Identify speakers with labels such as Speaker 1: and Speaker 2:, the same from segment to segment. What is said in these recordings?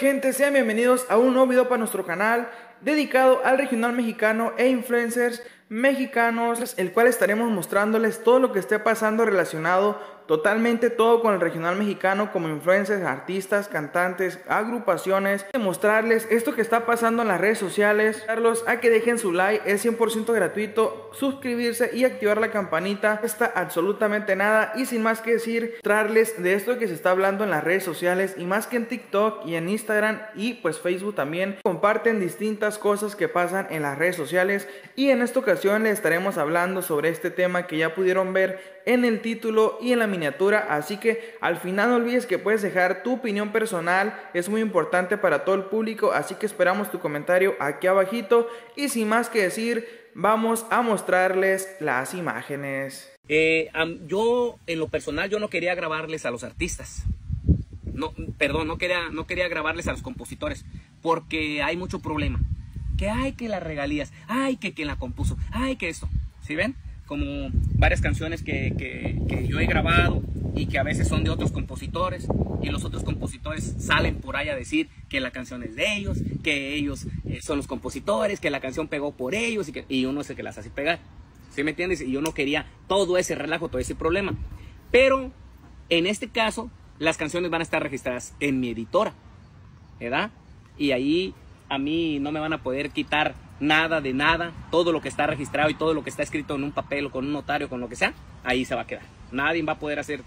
Speaker 1: gente? Sean bienvenidos a un nuevo video para nuestro canal dedicado al regional mexicano e influencers mexicanos, el cual estaremos mostrándoles todo lo que esté pasando relacionado totalmente todo con el regional mexicano, como influencers, artistas, cantantes, agrupaciones, mostrarles esto que está pasando en las redes sociales, darlos a que dejen su like, es 100% gratuito, suscribirse y activar la campanita, no está absolutamente nada. Y sin más que decir, traerles de esto que se está hablando en las redes sociales, y más que en TikTok y en Instagram y pues Facebook también comparten distintas cosas que pasan en las redes sociales, y en esta ocasión les estaremos hablando sobre este tema que ya pudieron ver en el título y en la miniatura. Así que al final no olvides que puedes dejar tu opinión personal, es muy importante para todo el público, así que esperamos tu comentario aquí abajito. Y sin más que decir, vamos a mostrarles las imágenes.
Speaker 2: Yo en lo personal yo no quería grabarles a los artistas, no quería grabarles a los compositores, porque hay mucho problema, que hay que las regalías, hay que quien la compuso, hay que esto, ¿sí ven? Como varias canciones que yo he grabado y que a veces son de otros compositores, y los otros compositores salen por ahí a decir que la canción es de ellos, que ellos son los compositores, que la canción pegó por ellos, y uno es el que las hace pegar, ¿sí me entiendes? Y yo no quería todo ese relajo, todo ese problema. Pero en este caso las canciones van a estar registradas en mi editora, ¿verdad? Y ahí a mí no me van a poder quitar nada de nada, todo lo que está registrado y todo lo que está escrito en un papel o con un notario, con lo que sea, ahí se va a quedar. Nadie va a poder hacer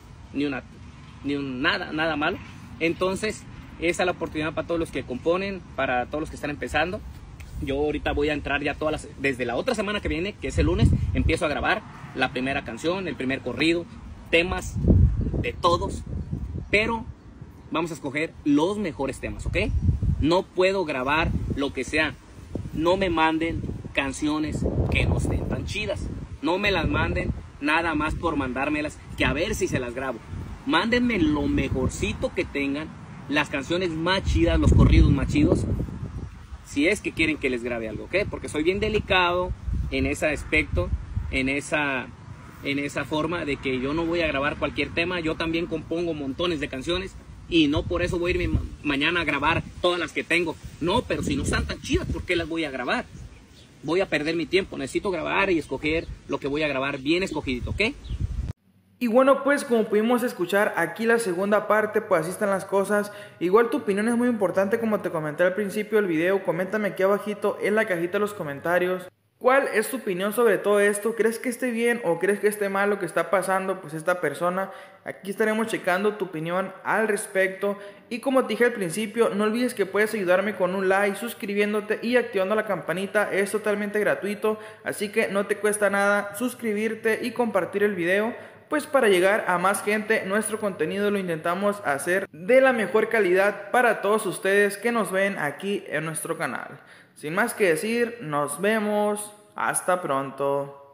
Speaker 2: nada malo. Entonces esa es la oportunidad para todos los que componen, para todos los que están empezando. Yo ahorita voy a entrar ya desde la otra semana que viene, que es el lunes, empiezo a grabar la primera canción, el primer corrido, temas de todos, pero vamos a escoger los mejores temas, ¿ok? No puedo grabar lo que sea. No me manden canciones que no estén tan chidas. No me las manden nada más por mandármelas, que a ver si se las grabo. Mándenme lo mejorcito que tengan, las canciones más chidas, los corridos más chidos, si es que quieren que les grabe algo, ¿ok? Porque soy bien delicado en ese aspecto, en esa forma de que yo no voy a grabar cualquier tema. Yo también compongo montones de canciones, y no por eso voy a irme mañana a grabar todas las que tengo. No, pero si no están tan chidas, ¿por qué las voy a grabar? Voy a perder mi tiempo. Necesito grabar y escoger lo que voy a grabar bien escogidito, ¿ok?
Speaker 1: Y bueno, pues como pudimos escuchar aquí la segunda parte, pues así están las cosas. Igual tu opinión es muy importante, como te comenté al principio del video. Coméntame aquí abajito en la cajita de los comentarios ¿cuál es tu opinión sobre todo esto? ¿Crees que esté bien o crees que esté mal lo que está pasando pues esta persona? Aquí estaremos checando tu opinión al respecto. Y como te dije al principio, no olvides que puedes ayudarme con un like, suscribiéndote y activando la campanita. Es totalmente gratuito, así que no te cuesta nada suscribirte y compartir el video, pues para llegar a más gente. Nuestro contenido lo intentamos hacer de la mejor calidad para todos ustedes que nos ven aquí en nuestro canal. Sin más que decir, nos vemos. Hasta pronto.